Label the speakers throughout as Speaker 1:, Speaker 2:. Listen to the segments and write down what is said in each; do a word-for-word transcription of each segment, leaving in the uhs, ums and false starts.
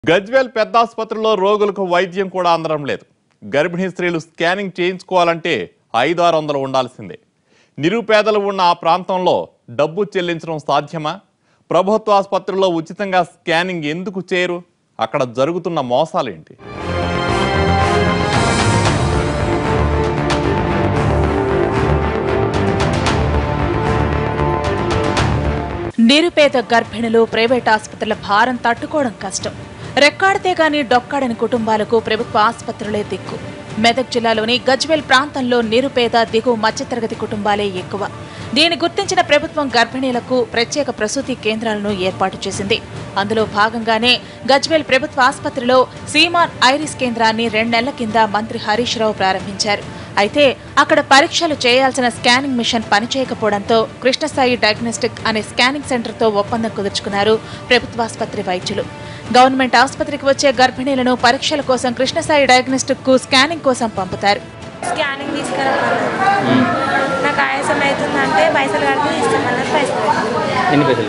Speaker 1: గజ్వేల్ పెద్ద ఆసుపత్రిలో రోగులకు వైద్యం కూడా అందడం లేదు. గర్భిణీ స్త్రీలు స్కానింగ్ చేయించుకోవాలంటే ఐదు ఆరు వందలు ఉండాల్సిందే. నిరుపేదలు ఉన్న ఆ ప్రాంతంలో డబ్బు చెల్లించడం సాధ్యమా? ప్రభుత్వ ఆసుపత్రిలో ఉచితంగా స్కానింగ్ ఎందుకు చేయరు? అక్కడ జరుగుతున్న మోసాలేంటి?
Speaker 2: నిరుపేద గర్భిణులు ప్రైవేట్ ఆసుపత్రుల భారం తట్టుకోవడం కష్టం. రెక్కాడితే గాని డొక్కాడని కుటుంబాలకు ప్రభుత్వ ఆసుపత్రులే దిక్కు. మెదక్ జిల్లాలోని గజ్వేల్ ప్రాంతంలో నిరుపేద దిగువ మధ్యతరగతి కుటుంబాలే ఎక్కువ. దీన్ని గుర్తించిన ప్రభుత్వం గర్భిణీలకు ప్రత్యేక ప్రసూతి కేంద్రాలను ఏర్పాటు చేసింది. అందులో భాగంగానే గజ్వేల్ ప్రభుత్వ ఆసుపత్రిలో సీమాన్ ఐరిస్ కేంద్రాన్ని రెండు నెలల కింద మంత్రి హరీష్ రావు ప్రారంభించారు. అయితే అక్కడ పరీక్షలు చేయాల్సిన స్కానింగ్ మిషన్ పనిచేయకపోవడంతో కృష్ణసాయి డయాగ్నోస్టిక్ అనే స్కానింగ్ సెంటర్తో ఒప్పందం కుదుర్చుకున్నారు ప్రభుత్వాసుపత్రి వైద్యులు. గవర్నమెంట్ ఆసుపత్రికి వచ్చే గర్భిణీలను పరీక్షల కోసం కృష్ణసాయి డయాగ్నోస్టిక్ కు స్కానింగ్ కోసం పంపుతారు.
Speaker 3: స్కానింగ్ తీసుకురావాలి, నాకు ఆయాసం అవుతుందంటే పైసలు కడితే ఇస్తామన్నారు. పైసలు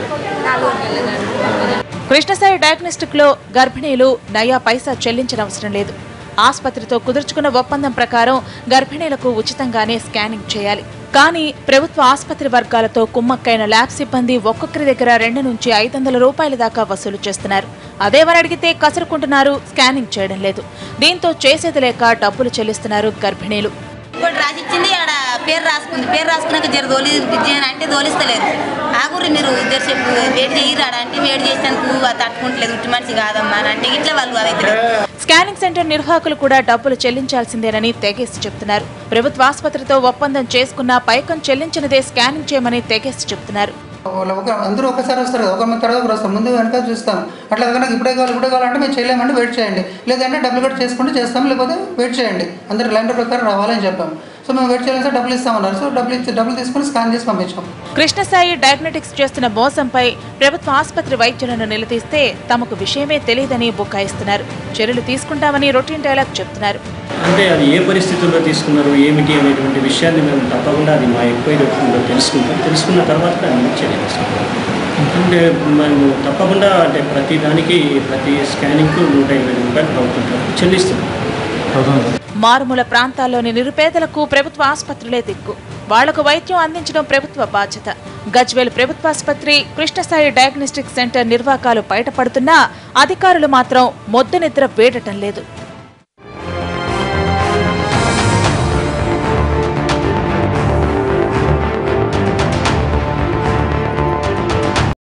Speaker 2: కృష్ణసాయి డయాగ్నోస్టిక్ లో గర్భిణీలు నయా పైసా చెల్లించనవసరం లేదు. ఆసుపత్రితో కుదుర్చుకున్న ఒప్పందం ప్రకారం గర్భిణీలకు ఉచితంగానే స్కానింగ్ చేయాలి. కానీ ప్రభుత్వ ఆసుపత్రి వర్గాలతో కుమ్మక్కైన ల్యాబ్ సిబ్బంది ఒక్కొక్కరి దగ్గర రెండు నుంచి ఐదు వందల రూపాయల దాకా వసూలు చేస్తున్నారు. అదేవని అడిగితే కసురుకుంటున్నారు, స్కానింగ్ చేయడం లేదు. దీంతో చేసేది లేక డబ్బులు చెల్లిస్తున్నారు గర్భిణీలు.
Speaker 4: రాసిచ్చింది ఆడ పేరు రాసుకుంది, పేరు రాసుకున్నాక జర దోలి అంటే దోలిస్తలేదు. ఆగురి మీరు ఇద్దరు చెప్పు వేడి చేయరాడ అంటే వేడి చేసినందుకు తట్టుకుంటలేదు, ఉట్టి మనిషి కాదమ్మా అని అంటే ఇట్లా వాళ్ళు అదైతే.
Speaker 2: స్కానింగ్ సెంటర్ నిర్వాహకులు కూడా డబ్బులు చెల్లించాల్సిందేనని తెగేసి చెప్తున్నారు. ప్రభుత్వ ఆసుపత్రితో ఒప్పందం చేసుకున్న పైకం చెల్లించినదే స్కానింగ్ చేయమని తెగేసి చెప్తున్నారు.
Speaker 5: అందరూ ఒకసారి వస్తారు, ఒక మంది తర్వాత వస్తాం, ముందు వెనక చూస్తాం. అట్లా నాకు ఇప్పుడే కావాలి ఇప్పుడే కావాలంటే మేము చేయలేమంటే వెయిట్ చేయండి, లేదంటే డబ్బులు కట్ చేసుకుంటే చేస్తాం, లేకపోతే వెయిట్ చేయండి, అందరూ లైన్ ప్రకారం రావాలని చెప్పాం. సో మేము వెయిట్ చేయాలి సార్, డబ్బులు ఇస్తామన్నారు. సో డబ్బులు ఇచ్చి డబ్బులు తీసుకుని స్కాన్ చేసి పంపించాం.
Speaker 2: కృష్ణసాయి డయాగ్నోస్టిక్స్ చేస్తున్న మోసంపై ప్రభుత్వ ఆసుపత్రి వైద్యులను నిలదీస్తే తమకు విషయమే తెలియదని బుకాయిస్తున్నారు. చర్యలు తీసుకుంటామని రొటీన్ డైలాగ్ చెప్తున్నారు.
Speaker 6: అంటే అది ఏ పరిస్థితుల్లో తీసుకున్నారు ఏమిటి అనేటువంటి విషయాన్ని మేము తప్పకుండా అది మా ఎక్కువ తెలుసుకుంటాం. తెలుసుకున్న తర్వాత దాన్ని చర్య తీసుకుంటాం. అంటే మేము తప్పకుండా అంటే ప్రతి దానికి ప్రతి స్కానింగ్కు నూట ఇరవై రూపాయలు ప్రభుత్వం చెల్లిస్తున్నాం.
Speaker 2: మారుమూల ప్రాంతాల్లోని నిరుపేదలకు ప్రభుత్వ ఆసుపత్రులే దిక్కు. వాళ్లకు వైద్యం అందించడం ప్రభుత్వ బాధ్యత. గజ్వేల్ ప్రభుత్వాసుపత్రి, కృష్ణసాయి డయాగ్నోస్టిక్ సెంటర్ నిర్వాకాలు బయటపడుతున్నా అధికారులు మాత్రం మొద్దు నిద్ర వేడటం లేదు.